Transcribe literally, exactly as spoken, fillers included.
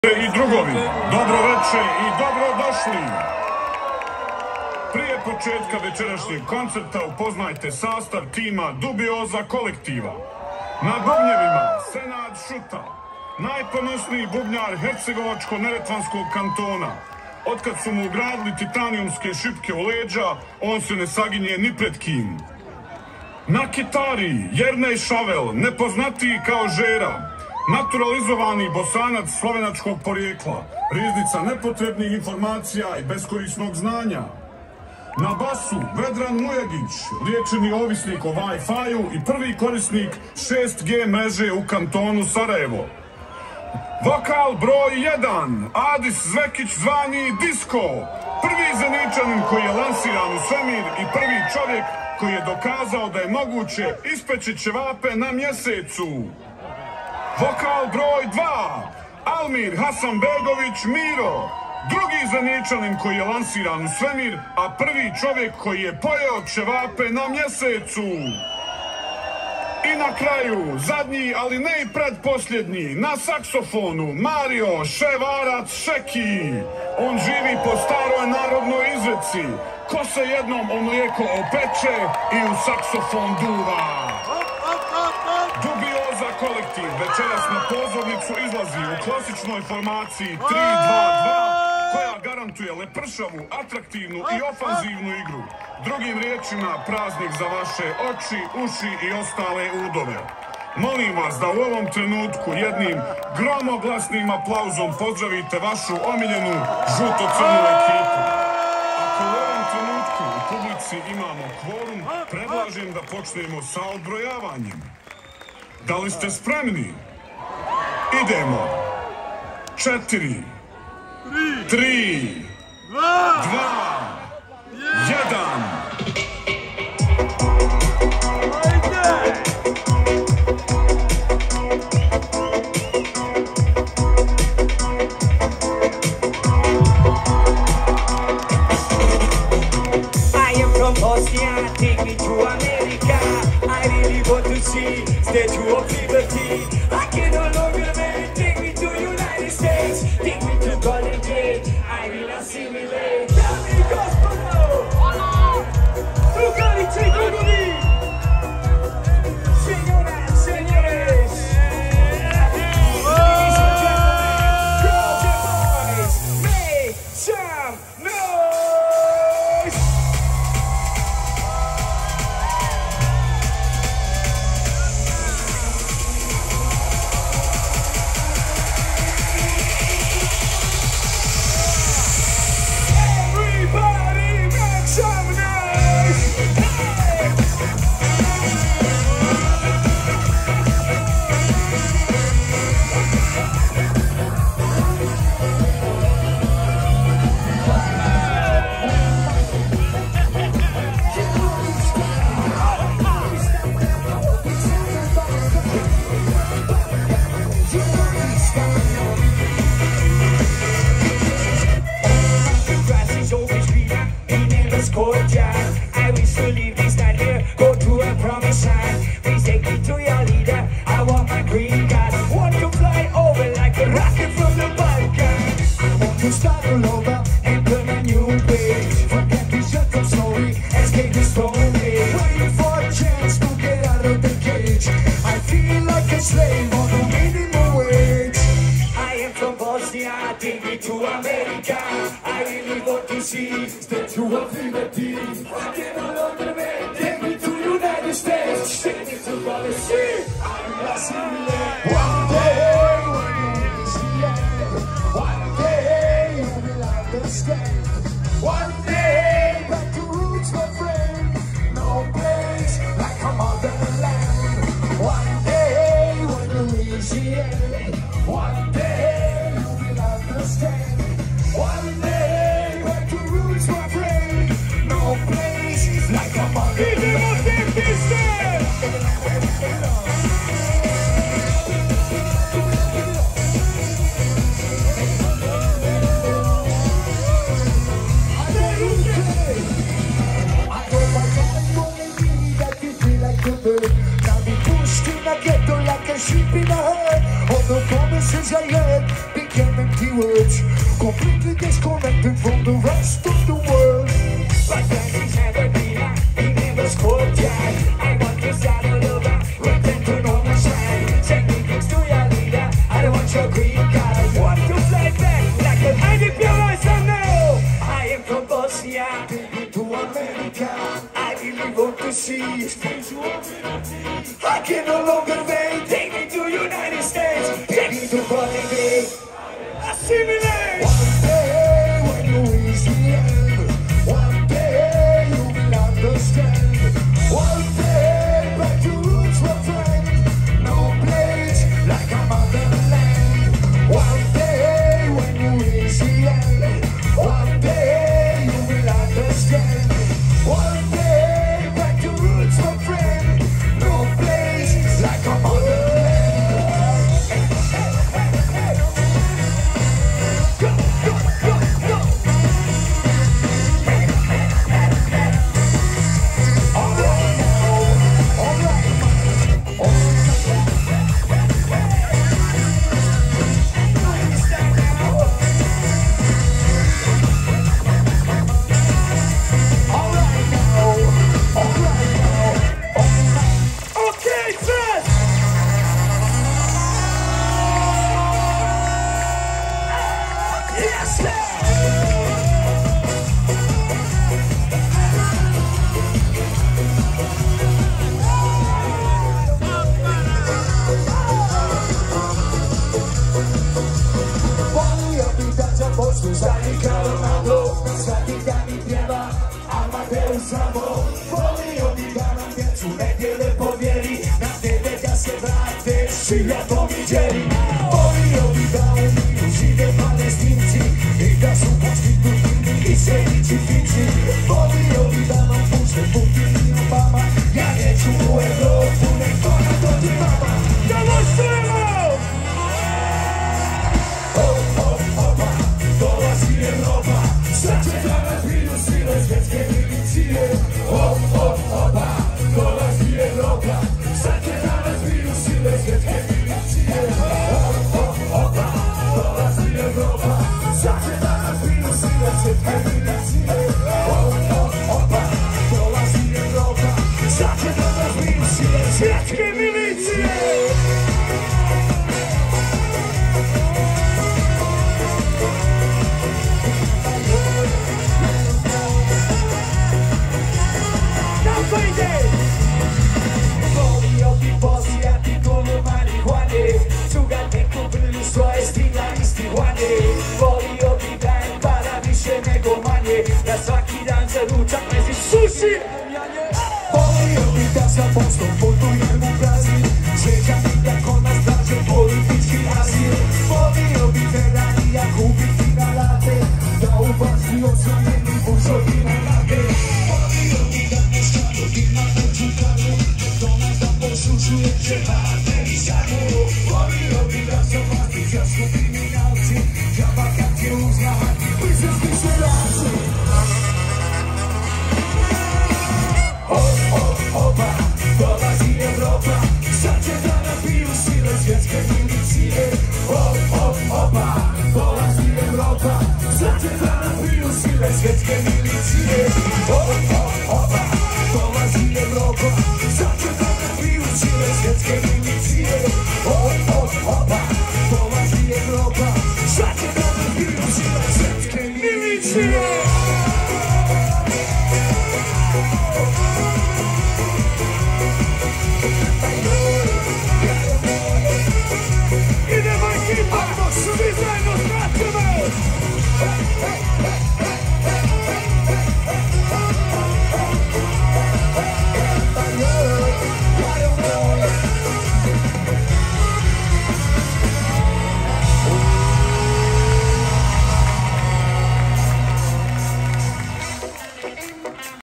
I drugovi, dobro večer i dobrodošli. Prije početka večerašnjeg koncerta upoznajte sastav tima Dubioza kolektiva. Na bubnjevima Senad Šuta, najponosniji bubnjar Hercegovačko-neretvanskog kantona. Otkad su mu ugradili titanijumske šipke u leđa, on se ne saginje ni pred kim. Na kitari Jernej Šavel, nepoznatiji kao Žera, naturalizovani Bosanac slovenačkog porijekla, riznica nepotrebnih informacija i beskorisnog znanja. Na basu Vedran Mujagić, liječeni ovisnik o Wi-Fi-u i prvi korisnik šest G mreže u kantonu Sarajevo. Vokal broj jedan, Adis Zvekić zvani Disko, prvi Zeničanin koji je lansiran u svemir i prvi čovjek koji je dokazao da je moguće ispeći ćevape na mjesecu. Vokal broj dva, Almir Hasanbegović Miro, drugi Zeničanin koji je lansiran u svemir, a prvi čovjek koji je pojeo ćevape na mjesecu. I na kraju, zadnji, ali ne i predposljednji, na saksofonu Mario Ševarac Šeki. On živi po staroj narodnoj izreci: ko se jednom o mlijeko opeče i u saksofon duva. Dubioza kolektiv večeras na pozornicu izlazi u klasičnoj formaciji tri dva dva, koja garantuje lepršavu, atraktivnu i ofanzivnu igru. Drugim riječima, praznik za vaše oči, uši i ostale udove. Molim vas da u ovom trenutku jednim gromoglasnim aplauzom pozdravite vašu omiljenu žuto-crnu ekipu. Ako u ovom trenutku u publici imamo kvorum, predlažem da počnemo sa odbrojavanjem. Da li ste spremni? Idemo. Četiri, tri, dva, jedan. I am from Bosnia, take me to America. I really want to see Statue of Liberty. I can no longer wait, take me to United States. Take me to Golden Gate, I will assimilate. Tell me gospel now. Tu cari cicloni. Signore, signores. Ladies and gentlemen, girls and boys, make some noise. I wish to leave this night here, go to a promised land. Please take me to your leader, I want my green card. Want to fly over like a rocket from the Balkan. I want to start all over and turn a new page. Forget to shut up slowly, escape the stone age. Waiting for a chance to get out of the cage. I feel like a slave on a minimum wage. I am from Bosnia, take me to America. I really want to see Statue of Liberty. I can no longer wait, take me to United States. Take me to Golden Gate, I will assimilate. One day when you will see it, one day you will understand. One day back to roots, my friend. No place like a motherland. One day when you will see it, one day you will understand. One day back to roots, my friend. No place like a motherland. words, completely disconnected from the rest of the world. But then he's never been a, he never scored yet. I want to start all over, return to normal side. Send greetings to your leader, I don't want your green card. I want to fly back like an I D P R S now. I am from Bosnia, to America. I really want to see I can no longer wait. Take me to United States. Take me to Bolivia. Assimilate. One day when you reach the end, one day you will understand. One day back to roots, my friend. No place like a motherland. One day when you reach the end, one day you will understand. One day back to roots, my friend. No place like a motherland. Stati calmando, stati cani pieva, Amadeus Samo, volio mi dana piecu, nedjele povjeri, na tebe da se vrate, šilja pomiđeri. Volio mi da u miru žive Palestinci, i da su konstitutivni i sredići Finci. Volio mi da nam pušte Putin i Obama, ja neću u Evropu, nek to ne dođe vama. Da vas čujemo! Dolazi Evropa, sad će da nas biju sile svjetske milicije. Hop, hop, hopa, dolazi Evropa, sad će da nas biju sile svjetske milicije. Hop, hop, hopa, dolazi Evropa, sad će da nas biju sile svjetske milicije. Hop, hop, hopa, dolazi Evropa, sad će da nas biju sile svjetske milicije. Volio bi posijati tonu marihuane, čugat neku brlju svoje stigla iz Tijuane. Volio bi da je para više nego manje, da svaki dan za ručak mezi suši. Volio bi da sa postom putujem u Brazil, žeđa mi kako nas traže politički azil. Volio bi veranija kupiti na late, da ubaci osvojeni bušovi na late. Volio bi da ne škado ima neću karu, do nas da pošušuje ževate i žaru. Volio bi da sam vlasnica su kriminalci, džaba kad je uzman, briselski seljaci. Hop, hop, hopa, dolazi Evropa, sad će da nas biju sile svjetske milicije. Hop, hop, hopa, dolazi Evropa, sad će da nas biju sile svjetske milicije. Hop, hop, hopa, dolazi Evropa, sad će da nas biju sile svjetske milicije. Hop, hop, hopa, dolazi Evropa, sad će da nas biju sile svjetske milicije.